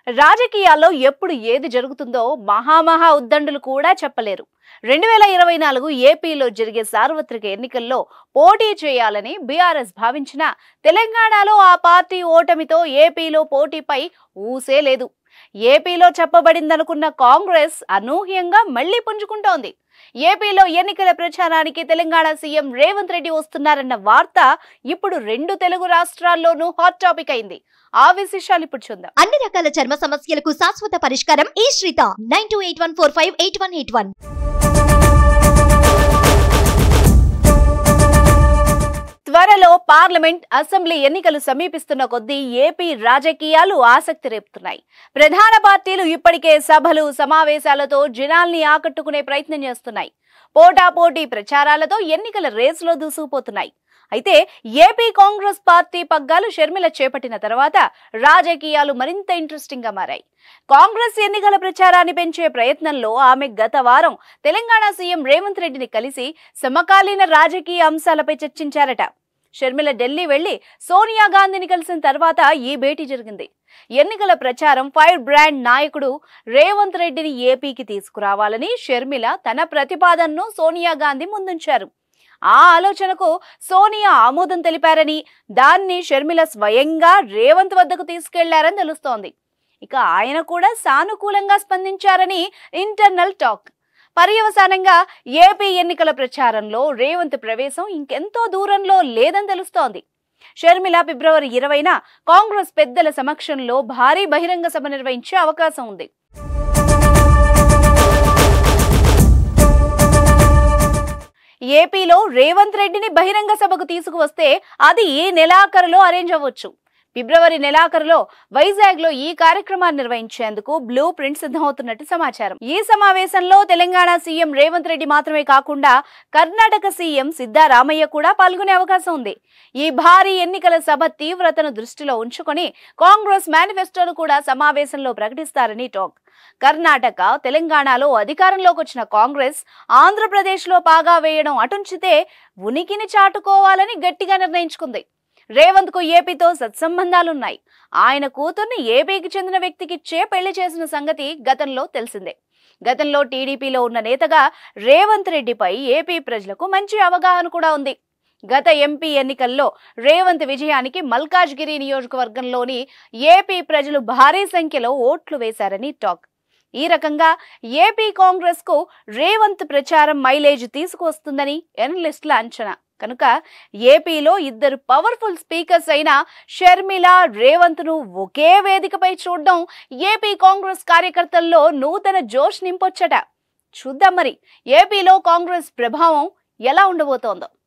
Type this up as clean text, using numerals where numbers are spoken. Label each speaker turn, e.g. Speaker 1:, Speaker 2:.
Speaker 1: రాజకీయాల్లో ఎప్పుడు ఏది జరుగుతుందో మహామహా ఉద్దండులు కూడా చెప్పలేరు. 2024 ఏపీలో జరిగే సార్వత్రిక ఎన్నికల్లో పోటీ చేయాలని బీఆర్ఎస్ భావించిన తెలంగాణలో ఆ పార్టీ ఓటమితో ఏపీలో పోటీపై ఊసే లేదు. ఏపీలో చెప్పబడిందనుకున్న కాంగ్రెస్ అనూహ్యంగా మళ్లీ పుంజుకుంటోంది. ఏపీలో ఎన్నికల ప్రచారానికి తెలంగాణ సీఎం రేవంత్ రెడ్డి వస్తున్నారన్న వార్త ఇప్పుడు రెండు తెలుగు రాష్ట్రాల్లోనూ హాట్ టాపిక్ అయింది. ఆ విశేషాలు ఇప్పుడు చూద్దాం.
Speaker 2: అన్ని రకాల చర్మ సమస్యలకు శాశ్వత పరిష్కారం ఈ శ్రీత 9281458181.
Speaker 1: త్వరలో పార్లమెంట్, అసెంబ్లీ ఎన్నికలు సమీపిస్తున్న కొద్దీ ఏపీ రాజకీయాలు ఆసక్తి రేపుతున్నాయి. ప్రధాన పార్టీలు ఇప్పటికే సభలు, సమావేశాలతో జనాల్ని ఆకట్టుకునే ప్రయత్నం చేస్తున్నాయి. పోటాపోటీ ప్రచారాలతో ఎన్నికల రేసులో దూసుకుపోతున్నాయి. అయితే ఏపీ కాంగ్రెస్ పార్టీ పగ్గాలు షర్మిల చేపట్టిన తర్వాత రాజకీయాలు మరింత ఇంట్రెస్టింగ్ గా మారాయి. కాంగ్రెస్ ఎన్నికల ప్రచారాన్ని పెంచే ప్రయత్నంలో ఆమె గత వారం తెలంగాణ సీఎం రేవంత్ రెడ్డిని కలిసి సమకాలీన రాజకీయ అంశాలపై చర్చించారట. షర్మిల ఢిల్లీ వెళ్లి సోనియా గాంధీని కలిసిన తర్వాత ఈ భేటీ జరిగింది. ఎన్నికల ప్రచారం ఫైర్ బ్రాండ్ నాయకుడు రేవంత్ రెడ్డిని ఏపీకి తీసుకురావాలని షర్మిల తన ప్రతిపాదనను సోనియా గాంధీ ముందుంచారు. ఆ ఆలోచనకు సోనియా ఆమోదం తెలిపారని, దాన్ని షర్మిల స్వయంగా రేవంత్ వద్దకు తీసుకెళ్లారని తెలుస్తోంది. ఇక ఆయన కూడా సానుకూలంగా స్పందించారని ఇంటర్నల్ టాక్. పర్యవసానంగా ఏపీ ఎన్నికల ప్రచారంలో రేవంత్ ప్రవేశం ఇంకెంతో దూరంలో లేదని తెలుస్తోంది. షర్మిల ఫిబ్రవరి 20న కాంగ్రెస్ పెద్దల సమక్షంలో భారీ బహిరంగ సభ నిర్వహించే అవకాశం ఉంది. ఏపీలో రేవంత్ రెడ్డిని బహిరంగ సభకు తీసుకువస్తే అది ఈ నెలాఖరులో అరేంజ్ అవ్వచ్చు. ఫిబ్రవరి నెలాఖరులో వైజాగ్ లో ఈ కార్యక్రమాన్ని నిర్వహించేందుకు బ్లూ ప్రింట్ సిద్ధమవుతున్నట్టు సమాచారం. ఈ సమావేశంలో తెలంగాణ సీఎం రేవంత్ రెడ్డి మాత్రమే కాకుండా కర్ణాటక సీఎం సిద్ధరామయ్య కూడా పాల్గొనే అవకాశం ఉంది. ఈ భారీ ఎన్నికల సభ తీవ్రతను దృష్టిలో ఉంచుకొని కాంగ్రెస్ మేనిఫెస్టోను కూడా సమావేశంలో ప్రకటిస్తారని టాక్. కర్ణాటక, తెలంగాణలో అధికారంలోకి వచ్చిన కాంగ్రెస్ ఆంధ్రప్రదేశ్ లో పాగా వేయడం అటుంచితే ఉనికిని చాటుకోవాలని గట్టిగా నిర్ణయించుకుంది. రేవంత్ కు ఏపీతో సత్సంబంధాలున్నాయి. ఆయన కూతుర్ని ఏపీకి చెందిన వ్యక్తికిచ్చే పెళ్లి చేసిన సంగతి గతంలో తెలిసిందే. గతంలో టీడీపీలో ఉన్న నేతగా రేవంత్ రెడ్డిపై ఏపీ ప్రజలకు మంచి అవగాహన కూడా ఉంది. గత ఎంపీ ఎన్నికల్లో రేవంత్ విజయానికి మల్కాజ్గిరి నియోజకవర్గంలోని ఏపీ ప్రజలు భారీ సంఖ్యలో ఓట్లు వేశారని టాక్. ఈ రకంగా ఏపీ కాంగ్రెస్ కు రేవంత్ ప్రచారం మైలేజ్ తీసుకువస్తుందని ఎనలిస్టుల అంచనా. కనుక ఏపీలో ఇద్దరు పవర్ఫుల్ స్పీకర్స్ అయిన షర్మిల, రేవంత్ ను ఒకే వేదికపై చూడడం ఏపీ కాంగ్రెస్ కార్యకర్తల్లో నూతన జోష్ నింపొచ్చట. చూద్దాం మరి ఏపీలో కాంగ్రెస్ ప్రభావం ఎలా ఉండబోతోందో.